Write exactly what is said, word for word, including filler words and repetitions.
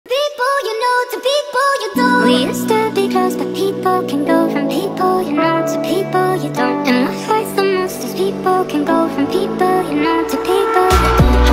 People you know to people you don't. We used to be close, but people can go from people you know to people you don't. And what hurts the most is people can go from people you know to people that don't.